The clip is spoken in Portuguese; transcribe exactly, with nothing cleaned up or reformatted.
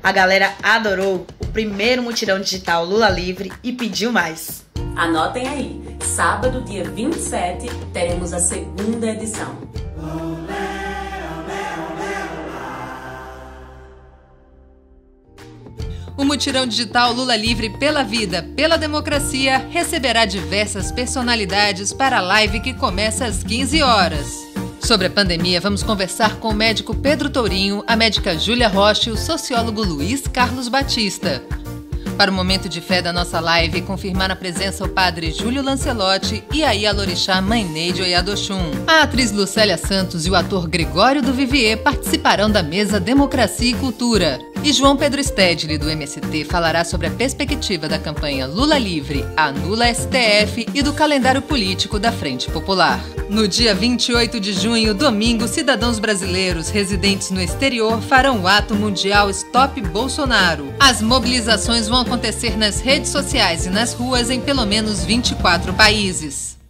A galera adorou o primeiro mutirão digital Lula Livre e pediu mais. Anotem aí, sábado, dia vinte e sete, teremos a segunda edição. O mutirão digital Lula Livre pela Vida, pela Democracia receberá diversas personalidades para a live que começa às quinze horas. Sobre a pandemia, vamos conversar com o médico Pedro Tourinho, a médica Júlia Rocha e o sociólogo Luiz Carlos Batista. Para o momento de fé da nossa live, confirmar a presença o padre Júlio Lancelotti e a Ialorixá Mãe Neide Oyadoxum. A atriz Lucélia Santos e o ator Gregório do Vivier participarão da mesa Democracia e Cultura. E João Pedro Stedley, do M S T, falará sobre a perspectiva da campanha Lula Livre, Anula S T F e do calendário político da Frente Popular. No dia vinte e oito de junho, domingo, cidadãos brasileiros residentes no exterior farão o ato mundial Stop Bolsonaro. As mobilizações vão acontecer nas redes sociais e nas ruas em pelo menos vinte e quatro países.